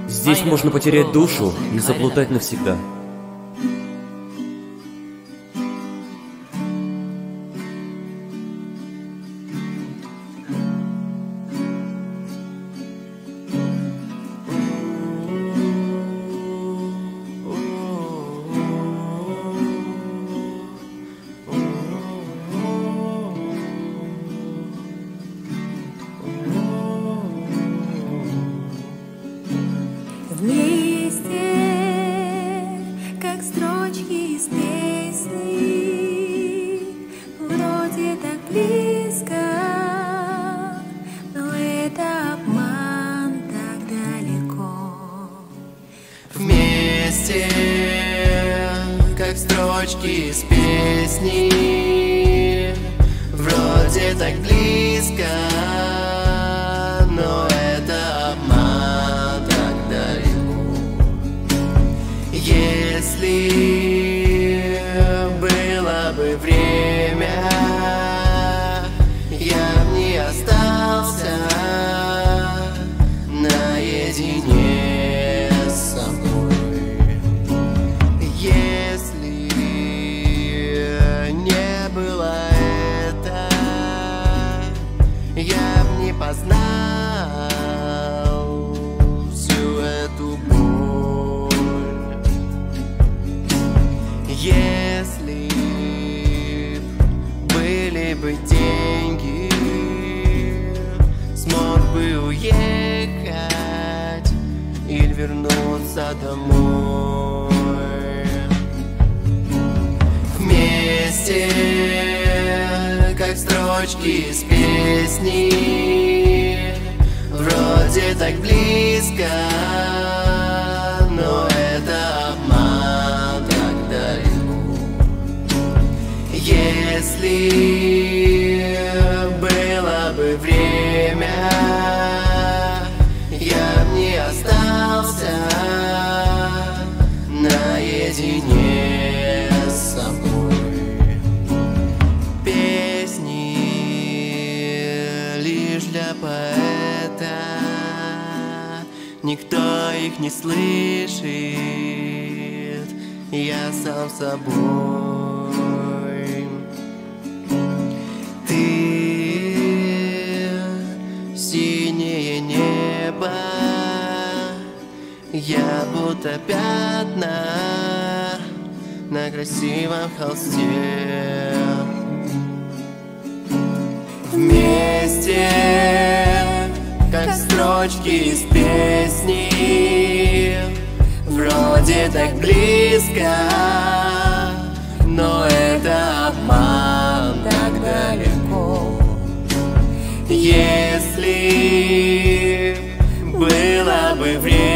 Здесь можно потерять душу и заплутать навсегда. Вместе, как строчки из песни, вроде так близко, но это обман так далеко. Вместе, как строчки из песни, вроде так близко, но это обман так далеко. Если было бы время, я б не остался наедине с собой. Если не было это, я б не познал всю эту боль. Если были бы деньги, смог бы уехать или вернуться домой. Вместе, как строчки из песни, вроде так близко, но это обман так далеко. Если было бы время, я б не остался наедине с собой. Песни лишь для поэта, никто их не слышит, я сам собой. Ты синее небо, я будто пятна на красивом холсте. Вместе, как строчки из песни, вроде так близко, но это обман так далеко. Если было бы время,